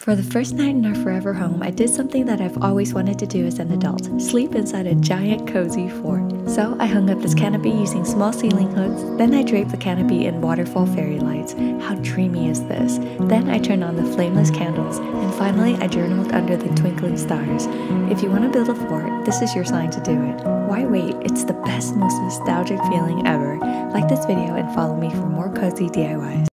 For the first night in our forever home, I did something that I've always wanted to do as an adult: sleep inside a giant cozy fort. So I hung up this canopy using small ceiling hooks, then I draped the canopy in waterfall fairy lights. How dreamy is this? Then I turned on the flameless candles, and finally I journaled under the twinkling stars. If you want to build a fort, this is your sign to do it. Why wait? It's the best, most nostalgic feeling ever. Like this video and follow me for more cozy DIYs.